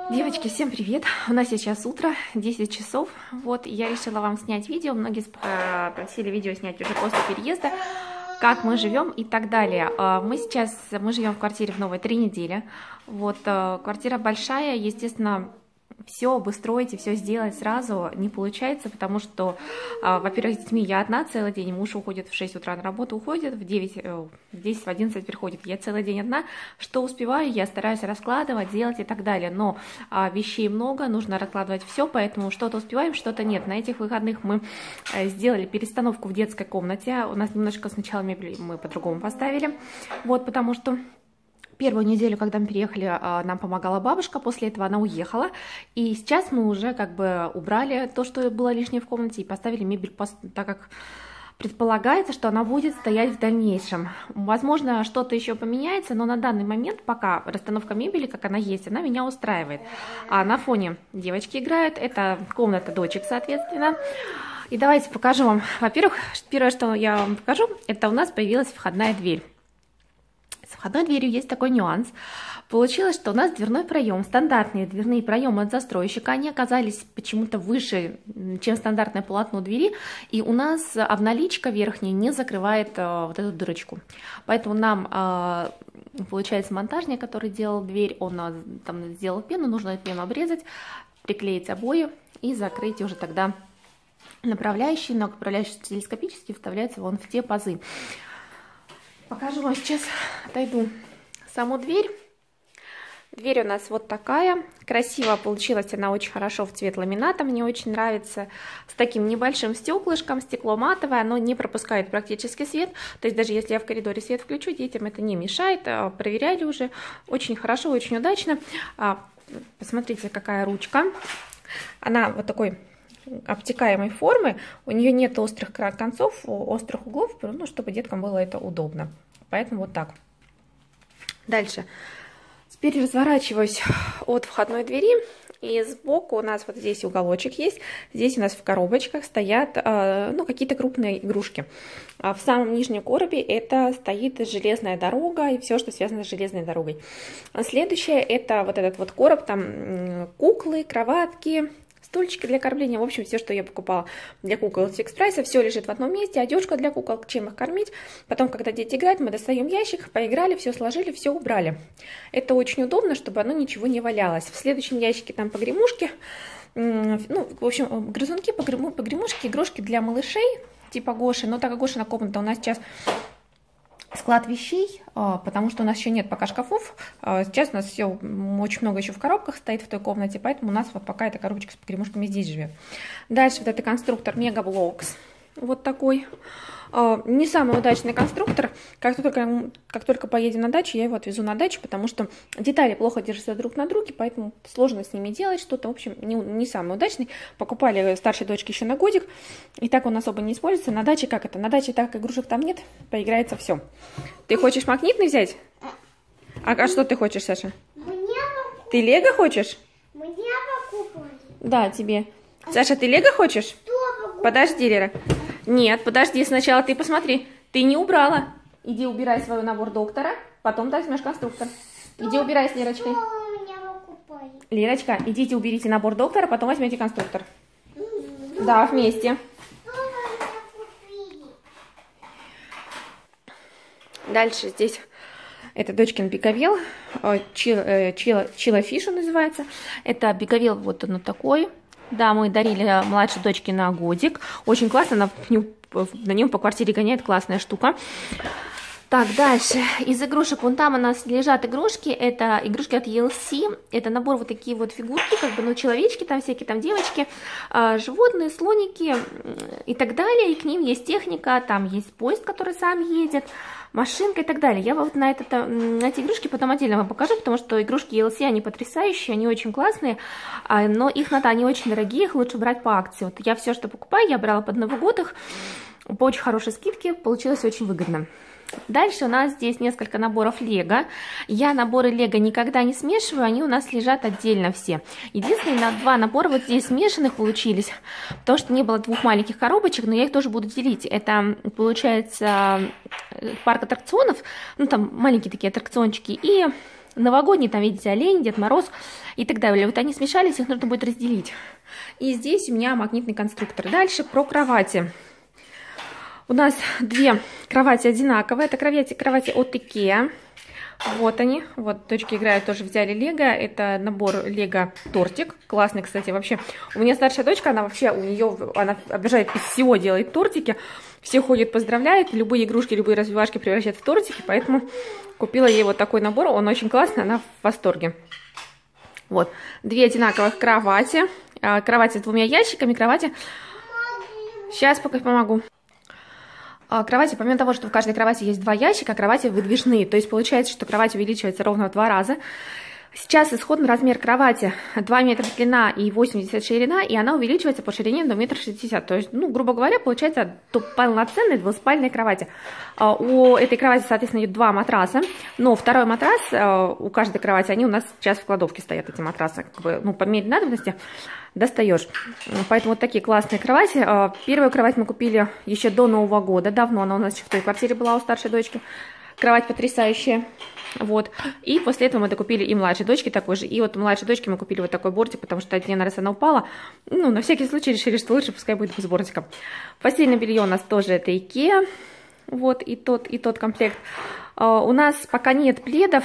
Девочки, всем привет! У нас сейчас утро, 10 часов. Вот, я решила вам снять видео. Многие просили видео снять уже после переезда, как мы живем и так далее. Мы живем в квартире в новой 3 недели. Вот, квартира большая, естественно, все обустроить и все сделать сразу не получается, потому что, во-первых, с детьми я одна целый день, муж уходит в 6 утра на работу, уходит, в 10, в 10, в 11 приходит, я целый день одна, что успеваю, я стараюсь раскладывать, делать и так далее, но вещей много, нужно раскладывать все, поэтому что-то успеваем, что-то нет. На этих выходных мы сделали перестановку в детской комнате, у нас немножко сначала мебель мы по-другому поставили, вот, потому что первую неделю, когда мы переехали, нам помогала бабушка, после этого она уехала, и сейчас мы уже как бы убрали то, что было лишнее в комнате, и поставили мебель, так как предполагается, что она будет стоять в дальнейшем. Возможно, что-то еще поменяется, но на данный момент пока расстановка мебели, как она есть, она меня устраивает. А на фоне девочки играют, это комната дочек, соответственно. И давайте покажу вам. Во-первых, первое, что я вам покажу, это у нас появилась входная дверь. С входной дверью есть такой нюанс. Получилось, что у нас дверной проем, стандартные дверные проемы от застройщика, они оказались почему-то выше, чем стандартное полотно двери, и у нас обналичка верхняя не закрывает вот эту дырочку. Поэтому нам, получается, монтажник, который делал дверь, он там сделал пену, нужно пену обрезать, приклеить обои и закрыть уже тогда направляющий, но направляющий телескопически вставляется вон в те пазы. Покажу вам сейчас, отойду саму дверь. Дверь у нас вот такая, красиво получилась она, очень хорошо в цвет ламината, мне очень нравится, с таким небольшим стеклышком, стекло матовое, оно не пропускает практически свет, то есть даже если я в коридоре свет включу, детям это не мешает, проверяли уже, очень хорошо, очень удачно. Посмотрите, какая ручка, она вот такой обтекаемой формы, у нее нет острых концов, острых углов, ну, чтобы деткам было это удобно. Поэтому вот так. Дальше. Теперь разворачиваюсь от входной двери, и сбоку у нас вот здесь уголочек есть, здесь у нас в коробочках стоят ну, какие-то крупные игрушки. В самом нижнем коробе это стоит железная дорога и все, что связано с железной дорогой. Следующее это вот этот вот короб, там куклы, кроватки, стульчики для кормления, в общем, все, что я покупала для кукол с фикс прайса, все лежит в одном месте, одежка для кукол, чем их кормить. Потом, когда дети играют, мы достаем ящик, поиграли, все сложили, все убрали. Это очень удобно, чтобы оно ничего не валялось. В следующем ящике там погремушки, ну, в общем, грызунки, погремушки, игрушки для малышей, типа Гоши, но так как Гошина комната у нас сейчас склад вещей, потому что у нас еще нет пока шкафов. Сейчас у нас все очень много еще в коробках стоит в той комнате, поэтому у нас вот пока эта коробочка с погремушками здесь живет. Дальше вот это конструктор Megablocks. Вот такой. Не самый удачный конструктор. Как только поедем на дачу, я его отвезу на дачу, потому что детали плохо держатся друг на друге, поэтому сложно с ними делать что-то. В общем, не самый удачный. Покупали старшей дочке еще на годик, и так он особо не используется. На даче как это? На даче так игрушек там нет, поиграется все. Ты хочешь магнитный взять? А что ты хочешь, Саша? Ты лего хочешь? Мне покупали. Да, тебе. Саша, ты лего хочешь? Подожди, Лера. Нет, подожди, сначала ты посмотри. Ты не убрала. Иди убирай свой набор доктора, потом ты возьмешь конструктор. Иди убирай с Лерочкой. Лерочка, идите уберите набор доктора, потом возьмете конструктор. Да, вместе. Дальше здесь это дочкин биговел, Чилофиш он называется. Это биговел вот он такой. Да, мы дарили младшей дочке на годик. Очень классно, на нем по квартире гоняет, классная штука. Так, дальше. Из игрушек, вон там у нас лежат игрушки. Это игрушки от ELC. Это набор вот такие вот фигурки, как бы, ну, человечки, там всякие там девочки, животные, слоники и так далее. И к ним есть техника, там есть поезд, который сам едет, машинка и так далее. Я вот на эти игрушки потом отдельно вам покажу, потому что игрушки ELC, они потрясающие, они очень классные, но они очень дорогие, их лучше брать по акции. Вот я все, что покупаю, я брала под Новый год их по очень хорошей скидке, получилось очень выгодно. Дальше у нас здесь несколько наборов лего. Я наборы лего никогда не смешиваю, они у нас лежат отдельно все. Единственное, 2 набора вот здесь смешанных получились, потому что не было 2 маленьких коробочек, но я их тоже буду делить. Это получается парк аттракционов, ну там маленькие такие аттракциончики, и новогодний, там, видите, олень, Дед Мороз и так далее. Вот они смешались, их нужно будет разделить. И здесь у меня магнитный конструктор. Дальше про кровати. У нас две кровати одинаковые. Это кровати от IKEA. Вот они. Вот дочки играют, тоже взяли лего. Это набор лего тортик. Классный, кстати, вообще. У меня старшая дочка, она вообще, она обожает из всего делать тортики. Все ходят, поздравляют. Любые игрушки, любые развивашки превращают в тортики. Поэтому купила ей вот такой набор. Он очень классный, она в восторге. Вот. Две одинаковых кровати. Кровати с двумя ящиками. Кровати. Сейчас пока помогу. Кровати, помимо того, что в каждой кровати есть два ящика, кровати выдвижные. То есть получается, что кровать увеличивается ровно в 2 раза. Сейчас исходный размер кровати 2 метра длина и 80 ширина, и она увеличивается по ширине до 1,60 м. То есть, ну, грубо говоря, получается полноценная двуспальная кровать. У этой кровати, соответственно, идет 2 матраса, но второй матрас у каждой кровати, они у нас сейчас в кладовке стоят, эти матрасы. Как бы, ну, по мере надобности достаешь. Поэтому вот такие классные кровати. Первую кровать мы купили еще до Нового года, давно она у нас еще в той квартире была у старшей дочки. Кровать потрясающая. Вот. И после этого мы докупили и младшей дочке такой же. И вот у младшей дочки мы купили вот такой бортик, потому что один раз она упала. Ну, на всякий случай решили, что лучше пускай будет с бортиком. Постельное белье у нас тоже это IKEA. Вот, и тот комплект. У нас пока нет пледов.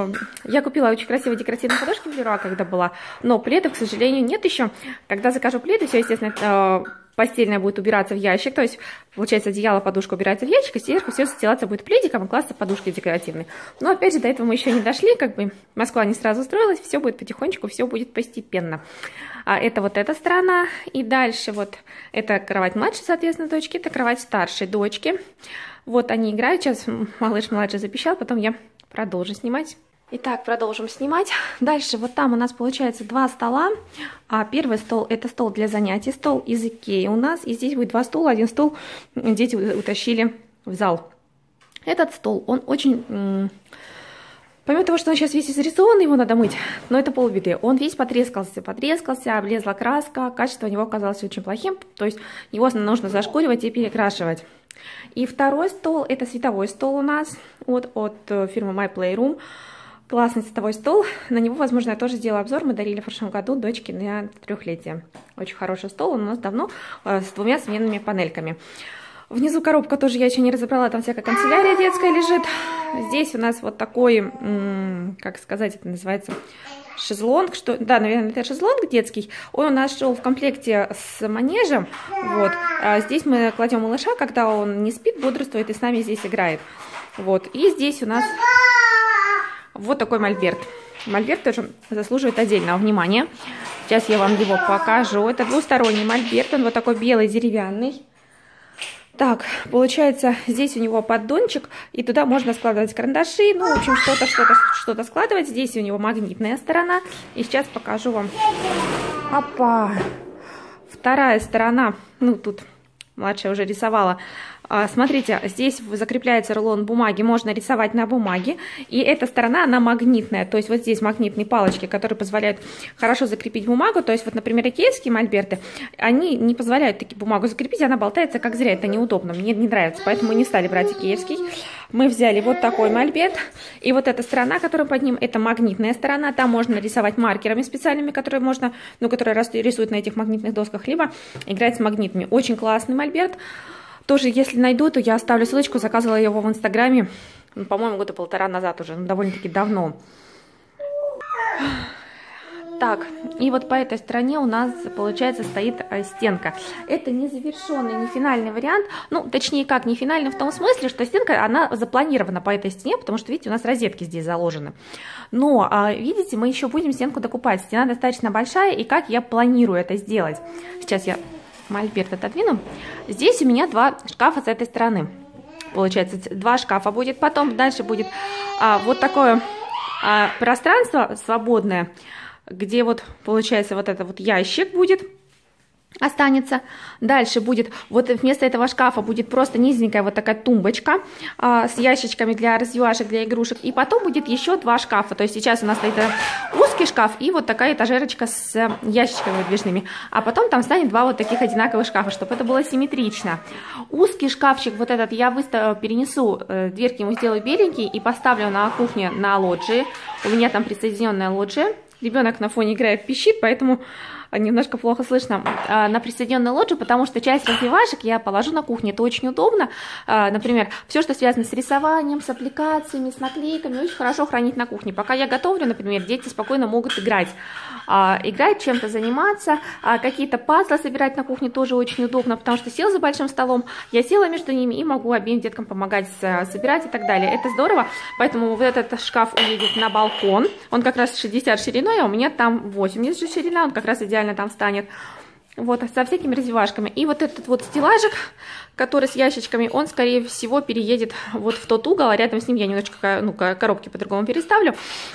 Я купила очень красивые декоративные подушки в Леруа, когда была. Но пледов, к сожалению, нет еще. Когда закажу пледы, все, естественно, постельное будет убираться в ящик. То есть, получается, одеяло, подушка убирается в ящик, и сверху все застилаться будет пледиком и классно подушкой декоративной. Но, опять же, до этого мы еще не дошли. Как бы Москва не сразу устроилась. Все будет потихонечку, все будет постепенно. Это вот эта сторона. И дальше вот это кровать младшей, соответственно, дочки. Это кровать старшей дочки. Вот они играют. Сейчас малыш младший запищал, потом я продолжу снимать. Итак, продолжим снимать. Дальше вот там у нас получается 2 стола. Первый стол это стол для занятий, стол из IKEA у нас. И здесь будет 2 стула, 1 стул дети утащили в зал. Этот стол, он очень... Помимо того, что он сейчас весь изрисован, его надо мыть, но это полбеды. Он весь потрескался, облезла краска, качество у него оказалось очень плохим. То есть его нужно зашкуривать и перекрашивать. И второй стол, это световой стол у нас от фирмы My Playroom. Классный световой стол. На него, возможно, я тоже сделаю обзор. Мы дарили в прошлом году дочке на 3-летие. Очень хороший стол. Он у нас давно с 2 сменными панельками. Внизу коробка тоже я еще не разобрала. Там всякая канцелярия детская лежит. Здесь у нас вот такой, как сказать, это называется... шезлонг, да, наверное, это шезлонг детский. Он у нас шел в комплекте с манежем. Вот. Здесь мы кладем малыша, когда он не спит, бодрствует и с нами здесь играет. Вот. И здесь у нас вот такой мольберт. Мольберт тоже заслуживает отдельного внимания. Сейчас я вам его покажу. Это двусторонний мольберт. Он вот такой белый, деревянный. Так, получается, здесь у него поддончик, и туда можно складывать карандаши, ну, в общем, что-то складывать. Здесь у него магнитная сторона, и сейчас покажу вам. Опа! Вторая сторона, ну, тут младшая уже рисовала. Смотрите, здесь закрепляется рулон бумаги, можно рисовать на бумаге, и эта сторона, она магнитная, то есть вот здесь магнитные палочки, которые позволяют хорошо закрепить бумагу, то есть вот, например, икеевские мольберты, они не позволяют таки бумагу закрепить, она болтается как зря, это неудобно, мне не нравится, поэтому мы не стали брать икеевский. Мы взяли вот такой мольберт, и вот эта сторона, которая под ним, это магнитная сторона, там можно рисовать маркерами специальными, которые можно, ну, которые рисуют на этих магнитных досках, либо играть с магнитами. Очень классный мольберт. Тоже, если найду, то я оставлю ссылочку. Заказывала его в Инстаграме, по-моему, года 1,5 назад уже, довольно-таки давно. Так, и вот по этой стороне у нас, получается, стоит стенка. Это не завершенный, не финальный вариант. Ну, точнее, как не финальный в том смысле, что стенка, она запланирована по этой стене, потому что, видите, у нас розетки здесь заложены. Но, видите, мы еще будем стенку докупать. Стена достаточно большая, и как я планирую это сделать? Сейчас я мольберт отодвину. Здесь у меня 2 шкафа с этой стороны. Получается, 2 шкафа будет. Потом дальше будет вот такое пространство свободное, где вот, получается, вот это вот ящик будет. останется. Дальше будет, вот вместо этого шкафа будет просто низенькая вот такая тумбочка с ящичками для развивашек, для игрушек. И потом будет еще 2 шкафа. То есть сейчас у нас стоит узкий шкаф и вот такая этажерочка с ящичками выдвижными. А потом там станет 2 вот таких одинаковых шкафа, чтобы это было симметрично. Узкий шкафчик вот этот я перенесу, дверки ему сделаю беленькие и поставлю на кухне на лоджии. У меня там присоединенная лоджия. Ребенок на фоне играет, пищит, поэтому немножко плохо слышно, на присоединенную лоджию, потому что часть развивашек я положу на кухне, это очень удобно. Например, все, что связано с рисованием, с аппликациями, с наклейками, очень хорошо хранить на кухне. Пока я готовлю, например, дети спокойно могут играть. Играть, чем-то заниматься, какие-то пазлы собирать на кухне тоже очень удобно, потому что сел за большим столом, я села между ними и могу обеим деткам помогать собирать и так далее. Это здорово, поэтому вот этот шкаф уедет на балкон, он как раз 60 шириной, а у меня там 80 ширина, он как раз идеально там станет. Вот, со всякими развивашками. И вот этот вот стеллажик, который с ящичками, он, скорее всего, переедет вот в тот угол, а рядом с ним я немножечко, коробки по-другому переставлю.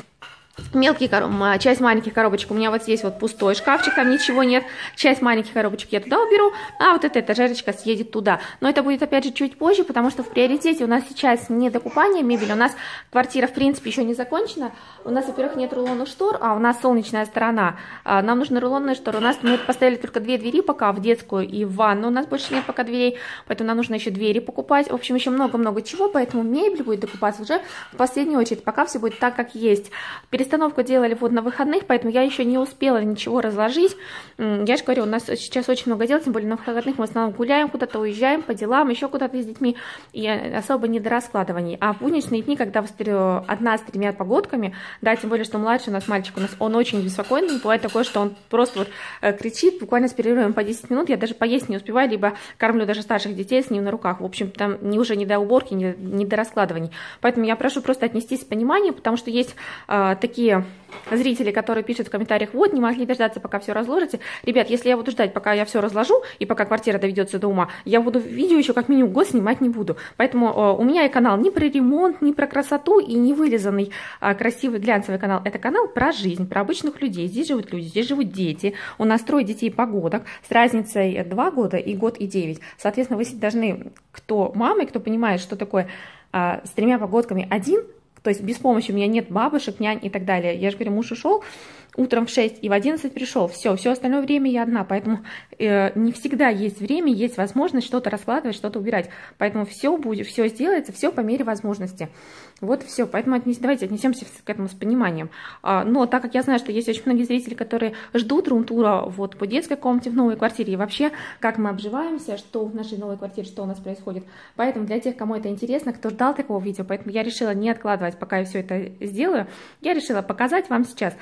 Мелкие часть маленьких коробочек у меня вот здесь вот пустой шкафчик, там ничего нет. Часть маленьких коробочек я туда уберу, а вот эта этажерочка съедет туда. Но это будет опять же чуть позже, потому что в приоритете у нас сейчас не докупание мебели, у нас квартира в принципе еще не закончена. У нас, во-первых, нет рулонных штор, а у нас солнечная сторона. Нам нужны рулонные шторы. У нас мы поставили только 2 двери пока, в детскую и в ванну. У нас больше нет пока дверей, поэтому нам нужно еще двери покупать. В общем, еще много-много чего, поэтому мебель будет докупаться уже в последнюю очередь, пока все будет так, как есть. Перестановку делали вот на выходных, поэтому я еще не успела ничего разложить. Я же говорю, у нас сейчас очень много дел, тем более на выходных мы в основном гуляем куда-то, уезжаем по делам, еще куда-то с детьми, и особо не до раскладываний. А в будничные дни, когда одна с 3 погодками, да, тем более, что младший у нас мальчик, он очень беспокойный, бывает такое, что он просто вот кричит, буквально с перерывом по 10 минут, я даже поесть не успеваю, либо кормлю даже старших детей с ним на руках. В общем, там уже не до уборки, не до раскладываний. Поэтому я прошу просто отнестись с пониманием, потому что есть такие зрители, которые пишут в комментариях: вот, не могли дождаться, пока все разложите. Ребят, если я буду ждать, пока я все разложу, и пока квартира доведется до ума, я буду видео еще как минимум год снимать не буду. Поэтому у меня и канал не про ремонт, не про красоту, и не вылизанный красивый глянцевый канал. Это канал про жизнь, про обычных людей. Здесь живут люди, здесь живут дети. У нас 3 детей погодок с разницей 2 года и год и 9. Соответственно, вы должны, кто мамы, кто понимает, что такое с 3 погодками один, то есть без помощи, у меня нет бабушек, нянь и так далее. Я же говорю, муж ушел утром в 6 и в 11 пришел. Все остальное время я одна. Поэтому не всегда есть время, есть возможность что-то раскладывать, что-то убирать. Поэтому все сделается, все по мере возможности. Вот и все. Поэтому давайте отнесемся к этому с пониманием. Но так как я знаю, что есть очень многие зрители, которые ждут рум-тура вот по детской комнате в новой квартире, и вообще, как мы обживаемся, что в нашей новой квартире, что у нас происходит. Поэтому для тех, кому это интересно, кто ждал такого видео, поэтому я решила не откладывать, пока я все это сделаю. Я решила показать вам сейчас.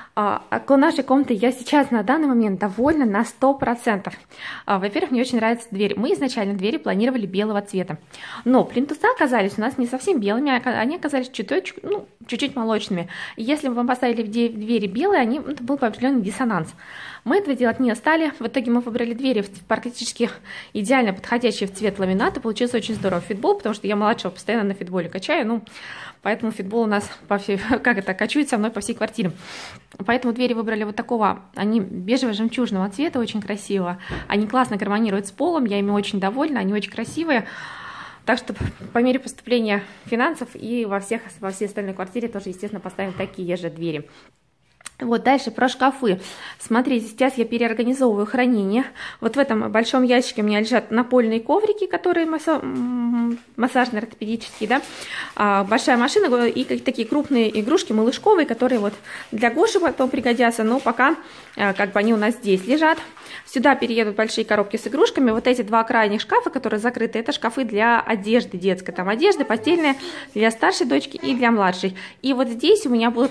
Нашей комнаты я сейчас на данный момент довольна на 100%. Во-первых, мне очень нравится дверь. Мы изначально двери планировали белого цвета, но плинтуса оказались у нас не совсем белыми, они оказались чуть-чуть молочными. И если мы поставили двери белые, это был определенный диссонанс. Мы этого делать не стали. В итоге мы выбрали двери практически идеально подходящие в цвет ламината. Получилось очень здорово. Фитбол, потому что я младшего постоянно на фитболе качаю, поэтому фитбол у нас качует со мной по всей квартире. Поэтому двери выбрали вот такого, они бежево-жемчужного цвета, очень красиво. Они классно гармонируют с полом, я ими очень довольна, они очень красивые. Так что по мере поступления финансов и во всей остальной квартире тоже, естественно, поставим такие же двери. Вот дальше про шкафы. Смотрите, сейчас я переорганизовываю хранение. Вот в этом большом ящике у меня лежат напольные коврики, которые массажные, ортопедические, да. Большая машина и такие крупные игрушки малышковые, которые вот для Гоши потом пригодятся, но пока они у нас здесь лежат. Сюда переедут большие коробки с игрушками. Вот эти 2 крайних шкафа, которые закрыты, это шкафы для одежды детской. Там одежда постельная для старшей дочки и для младшей. И вот здесь у меня будут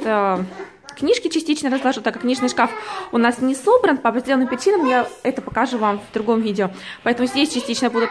книжки частично разложу, так как книжный шкаф у нас не собран по определенным причинам, я это покажу вам в другом видео. Поэтому здесь частично будут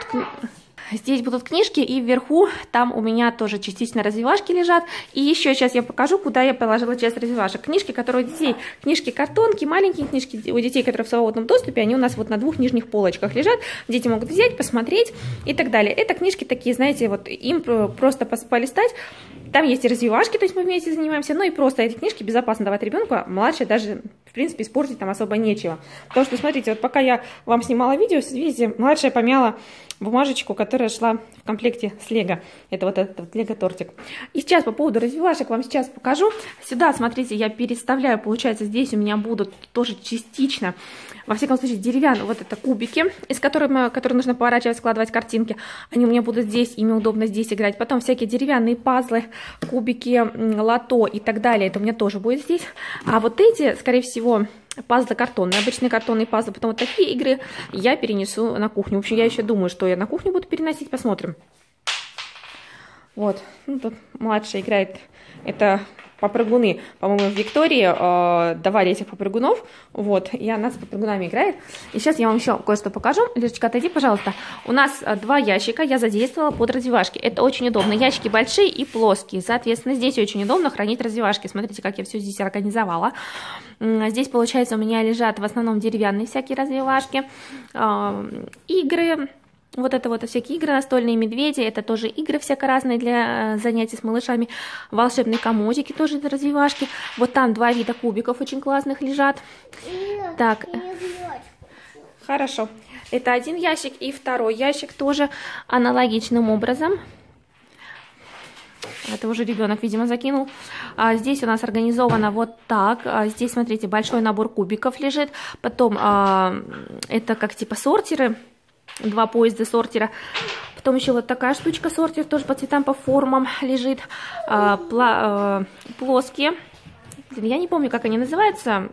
книжки, и вверху там у меня тоже частично развивашки лежат. И еще сейчас я покажу, куда я положила часть развивашек. Книжки, которые у детей, книжки-картонки, маленькие книжки у детей, которые в свободном доступе, они у нас вот на 2 нижних полочках лежат. Дети могут взять, посмотреть и так далее. Это книжки такие, знаете, вот им просто полистать. Там есть и развивашки, то есть мы вместе занимаемся, и просто эти книжки безопасно давать ребенку, младший даже в принципе, испортить там особо нечего. Потому что, смотрите, вот пока я вам снимала видео, видите, младшая помяла бумажечку, которая шла в комплекте с лего. Это вот этот вот лего-тортик. И сейчас по поводу развивашек вам сейчас покажу. Сюда, смотрите, я переставляю, получается, здесь у меня будут тоже частично, во всяком случае, деревянные вот это кубики, из которых которые нужно поворачивать, складывать картинки. Они у меня будут здесь, ими удобно здесь играть. Потом всякие деревянные пазлы, кубики, лото и так далее. Это у меня тоже будет здесь. А вот эти, скорее всего, пазлы картонные, обычные картонные пазлы. Потом вот такие игры я перенесу на кухню. В общем, я еще думаю, что я на кухню буду переносить. Посмотрим. Вот. Ну, тут младшая играет. Это попрыгуны. По-моему, в Виктории давали этих попрыгунов. Вот. И она с попрыгунами играет. И сейчас я вам еще кое-что покажу. Лешечка, отойди, пожалуйста. У нас 2 ящика я задействовала под развивашки. Это очень удобно. Ящики большие и плоские. Соответственно, здесь очень удобно хранить развивашки. Смотрите, как я все здесь организовала. Здесь, получается, у меня лежат в основном деревянные всякие развивашки. Игры. Вот это вот всякие игры, настольные медведи, это тоже игры всяко разные для занятий с малышами. Волшебные комодики тоже для развивашки. Вот там 2 вида кубиков очень классных лежат. Так, хорошо. Это один ящик и второй ящик тоже аналогичным образом. Это уже ребенок, видимо, закинул. Здесь у нас организовано вот так. Здесь, смотрите, большой набор кубиков лежит. Потом это как типа сортеры. 2 поезда сортира. Потом еще вот такая штучка сортир, тоже по цветам, по формам лежит. Плоские. Я не помню, как они называются.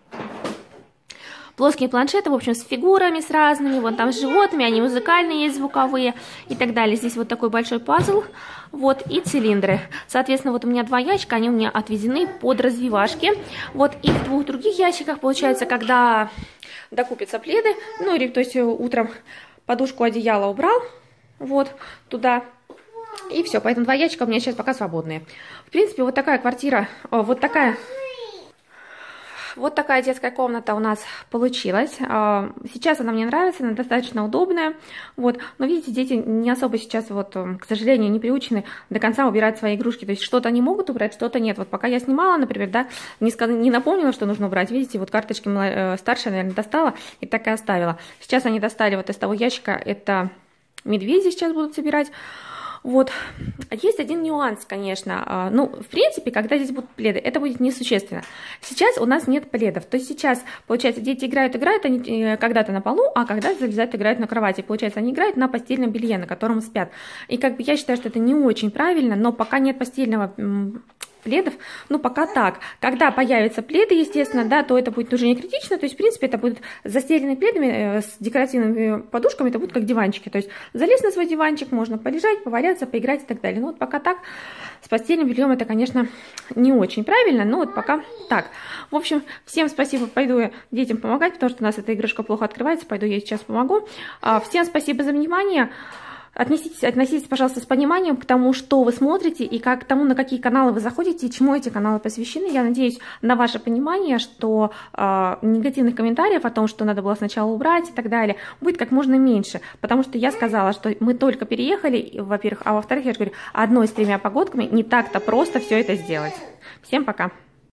Плоские планшеты, в общем, с фигурами, с разными. Вон там с животными, они музыкальные, есть звуковые и так далее. Здесь вот такой большой пазл. Вот, и цилиндры. Соответственно, вот у меня 2 ящика, они у меня отведены под развивашки. Вот, и в 2 других ящиках, получается, когда докупятся пледы, ну, или, то есть, утром подушку, одеяло убрал, вот, туда, и все. Поэтому 2 ящика у меня сейчас пока свободные. В принципе, вот такая квартира, вот такая детская комната у нас получилась. Сейчас она мне нравится, она достаточно удобная. Вот. Но видите, дети не особо сейчас, вот, к сожалению, не приучены до конца убирать свои игрушки. То есть что-то они могут убрать, что-то нет. Вот пока я снимала, например, да, не напомнила, что нужно убрать. Видите, вот карточки старшая, наверное, достала и так и оставила. Сейчас они достали вот из того ящика, это медведи сейчас будут собирать. Вот, есть один нюанс, конечно, ну, в принципе, когда здесь будут пледы, это будет несущественно. Сейчас у нас нет пледов, то есть сейчас, получается, дети играют, они когда-то на полу, а когда-то залезают, играют на кровати. Получается, они играют на постельном белье, на котором спят. И как бы я считаю, что это не очень правильно, но пока нет постельного пледов, ну, пока так. Когда появятся пледы, естественно, да, то это будет уже не критично, то есть, в принципе, это будет застеленные пледами с декоративными подушками, это будут как диванчики, то есть, залезть на свой диванчик, можно полежать, поваляться, поиграть и так далее. Ну, вот пока так, с постельным бельем это, конечно, не очень правильно, но вот пока так. В общем, всем спасибо, пойду я детям помогать, потому что у нас эта игрушка плохо открывается, пойду я сейчас помогу. Всем спасибо за внимание. Относитесь, пожалуйста, с пониманием к тому, что вы смотрите, и к тому, на какие каналы вы заходите, и чему эти каналы посвящены. Я надеюсь на ваше понимание, что негативных комментариев о том, что надо было сначала убрать и так далее, будет как можно меньше. Потому что я сказала, что мы только переехали, во-первых, а во-вторых, я же говорю, одной с 3 погодками не так-то просто все это сделать. Всем пока!